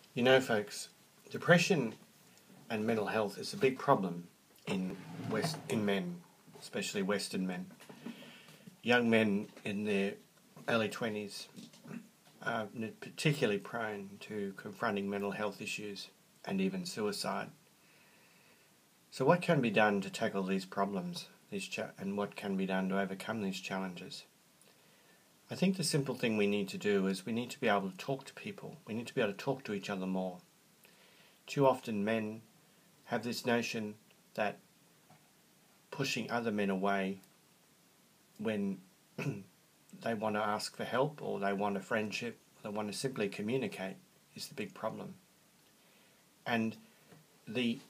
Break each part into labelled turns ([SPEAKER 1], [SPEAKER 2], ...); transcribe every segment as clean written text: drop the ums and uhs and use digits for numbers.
[SPEAKER 1] You know, folks, depression and mental health is a big problem in men, especially Western men. Young men in their early 20s are particularly prone to confronting mental health issues and even suicide. So what can be done to tackle these problems and what can be done to overcome these challenges? I think the simple thing we need to do is we need to be able to talk to people. We need to be able to talk to each other more. Too often men have this notion that pushing other men away when they want to ask for help or they want a friendship, or they want to simply communicate is the big problem. And the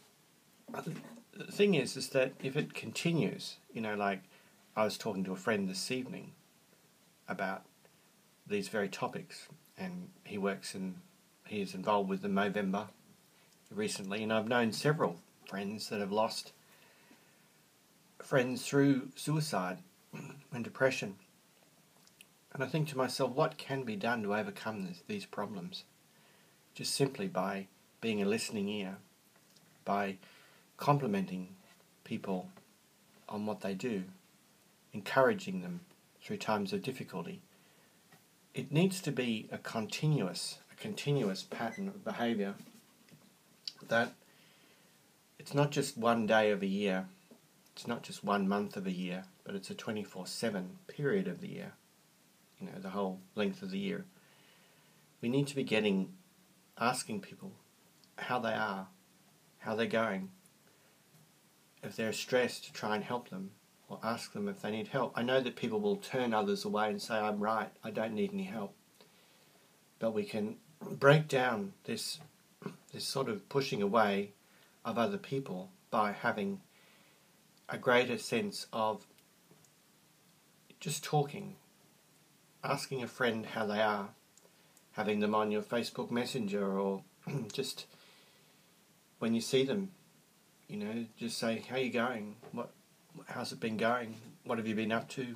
[SPEAKER 1] thing is that if it continues, like I was talking to a friend this evening about these very topics, and he is involved with the Movember recently, and I've known several friends that have lost friends through suicide and depression. And I think to myself, what can be done to overcome these problems? Just simply by being a listening ear, by complimenting people on what they do, encouraging them through times of difficulty. It needs to be a continuous pattern of behaviour, that it's not just one day of a year, it's not just 1 month of a year, but it's a 24/7 period of the year, the whole length of the year. We need to be asking people how they are, how they're going. If they're stressed, to try and help them, or ask them if they need help. I know that people will turn others away and say, I'm right, I don't need any help. But we can break down this sort of pushing away of other people by having a greater sense of just talking, asking a friend how they are, having them on your Facebook Messenger, or just when you see them, just say, how are you going? How's it been going? What have you been up to?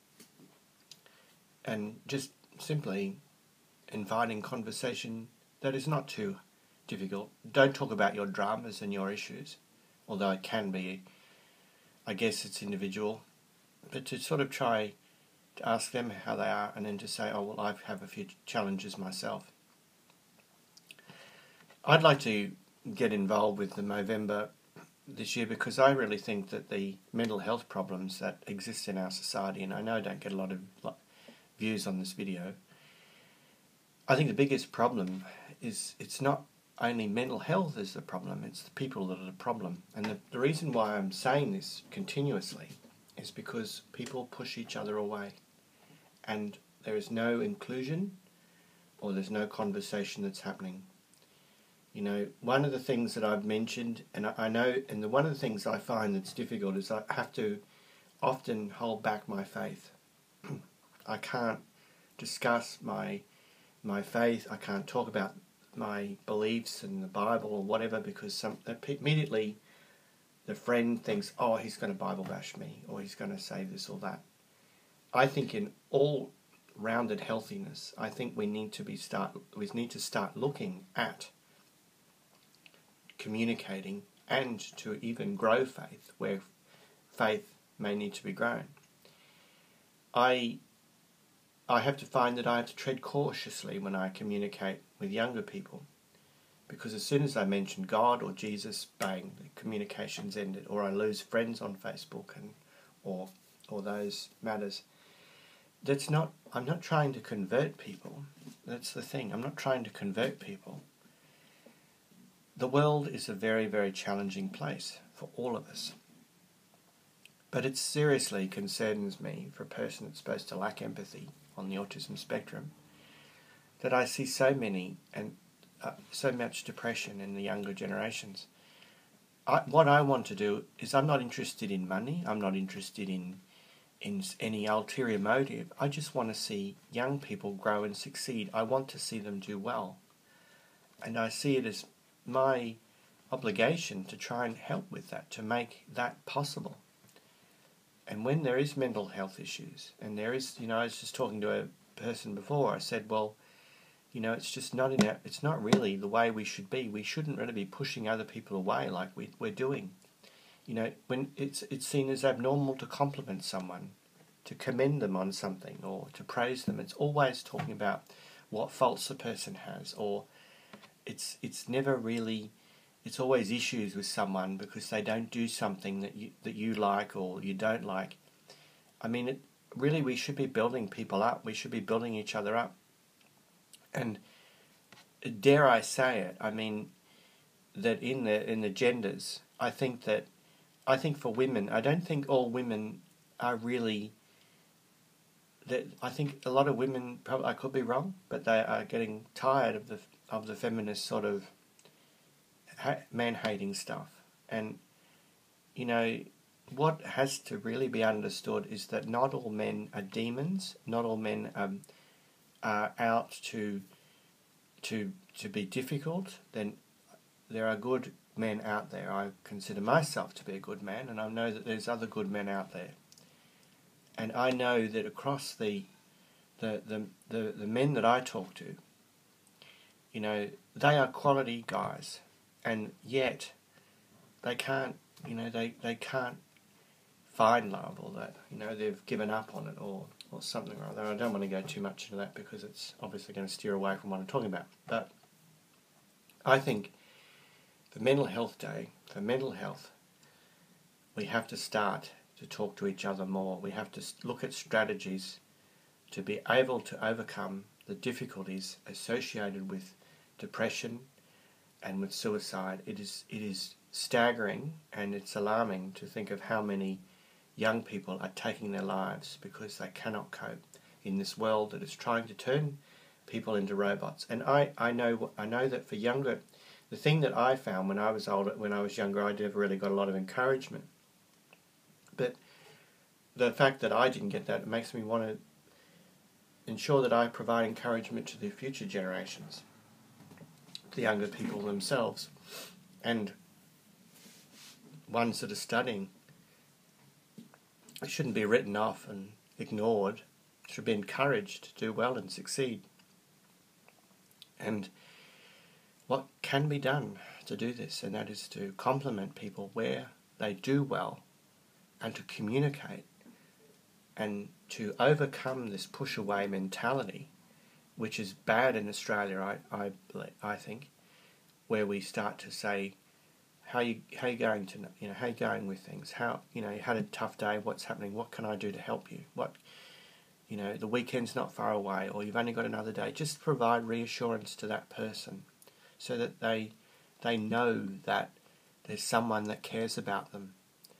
[SPEAKER 1] And just simply inviting conversation that is not too difficult. Don't talk about your dramas and your issues, although it can be, I guess it's individual, but to sort of try to ask them how they are, and then to say, oh, well, I have a few challenges myself. I'd like to get involved with the Movember this year because I really think that the mental health problems that exist in our society, and I know I don't get a lot of views on this video, I think the biggest problem is it's not only mental health is the problem, it's the people that are the problem. And the reason why I'm saying this continuously is because people push each other away, and there is no inclusion, or there's no conversation that's happening. One of the things that I've mentioned, and one of the things I find that's difficult is I have to often hold back my faith. I can't discuss my faith, I can't talk about my beliefs in the Bible or whatever, because immediately the friend thinks, oh, he's going to Bible bash me, or he's going to say this or that. I think in all rounded healthiness, I think we need to start looking at communicating and to even grow faith where faith may need to be grown. I have to find that I have to tread cautiously when I communicate with younger people, because as soon as I mention God or Jesus, bang, the communication's ended, or I lose friends on Facebook or those matters. I'm not trying to convert people. That's the thing. I'm not trying to convert people. The world is a very, very challenging place for all of us. But it seriously concerns me, for a person that's supposed to lack empathy on the autism spectrum, that I see so much depression in the younger generations. What I want to do is, I'm not interested in money, I'm not interested in any ulterior motive. I just want to see young people grow and succeed. I want to see them do well. And I see it as my obligation to try and help with that, to make that possible. And when there is mental health issues, and there is, I was just talking to a person before, I said, well, You know, it's just not it's not really the way we should be. We shouldn't really be pushing other people away like we're doing. You know, when it's seen as abnormal to compliment someone, to commend them on something, or to praise them. It's always talking about what faults a person has, or it's never really. It's always issues with someone because they don't do something that you like or you don't like. I mean, really, we should be building people up. We should be building each other up. And dare I say it? I mean, that in the genders, I think for women, I don't think all women are really. That I think a lot of women, probably, I could be wrong, but they are getting tired of the feminist sort of man-hating stuff. And you know, what has to really be understood is that not all men are demons. Not all men are out to be difficult. Then there are good men out there. I consider myself to be a good man, and I know that there's other good men out there. And I know that across the men that I talk to, you know, they are quality guys, and yet they can't, you know, they can't find love, or that, you know, they've given up on it, or something or other. I don't want to go too much into that because it's obviously going to steer away from what I'm talking about. But I think for Mental Health Day, for mental health, we have to start to talk to each other more. We have to look at strategies to be able to overcome the difficulties associated with depression and with suicide. It is staggering, and it's alarming to think of how many young people are taking their lives because they cannot cope in this world that is trying to turn people into robots. And I know that for younger, the thing that I found when I was younger, I never really got a lot of encouragement. But the fact that I didn't get that makes me want to ensure that I provide encouragement to the future generations, the younger people themselves, and ones that are studying. It shouldn't be written off and ignored. It should be encouraged to do well and succeed. And what can be done to do this, and that is to compliment people where they do well, and to communicate, and to overcome this push-away mentality, which is bad in Australia, I think, where we start to say, how you going to, you know, how you going with things? How, you know, you had a tough day. What's happening? What can I do to help you? What, you know, the weekend's not far away, or you've only got another day. Just provide reassurance to that person, so that they know that there's someone that cares about them,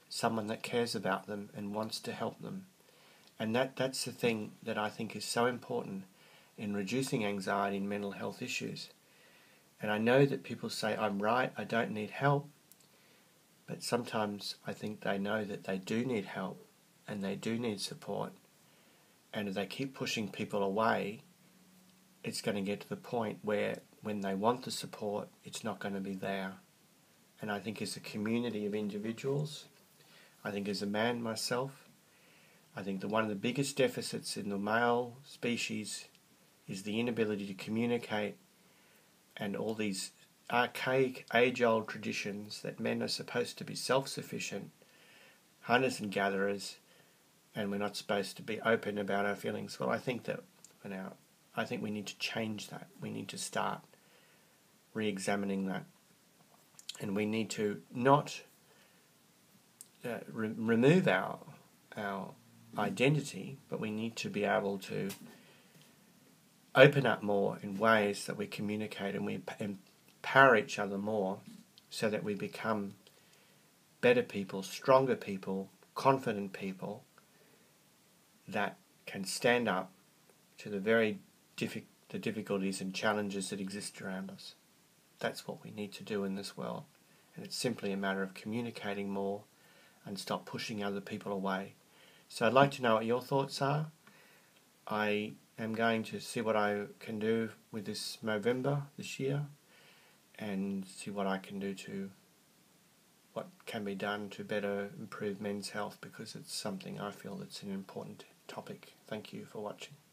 [SPEAKER 1] and wants to help them. And that's the thing that I think is so important in reducing anxiety and mental health issues. And I know that people say, I'm right, I don't need help. But sometimes I think they know that they do need help and they do need support. And if they keep pushing people away, it's going to get to the point where when they want the support, it's not going to be there. And I think as a community of individuals, I think as a man myself, I think that one of the biggest deficits in the male species is the inability to communicate, and all these archaic, age-old traditions that men are supposed to be self-sufficient, hunters and gatherers, and we're not supposed to be open about our feelings. Well, I think that I think we need to change that. We need to start re-examining that, and we need to not remove our identity, but we need to be able to open up more in ways that we communicate, and we empower each other more, so that we become better people, stronger people, confident people that can stand up to the difficulties and challenges that exist around us. That's what we need to do in this world, and it's simply a matter of communicating more and stop pushing other people away. So I'd like to know what your thoughts are. I am going to see what I can do with this Movember this year, and see what I can do what can be done to better improve men's health, because it's something I feel that's an important topic. Thank you for watching.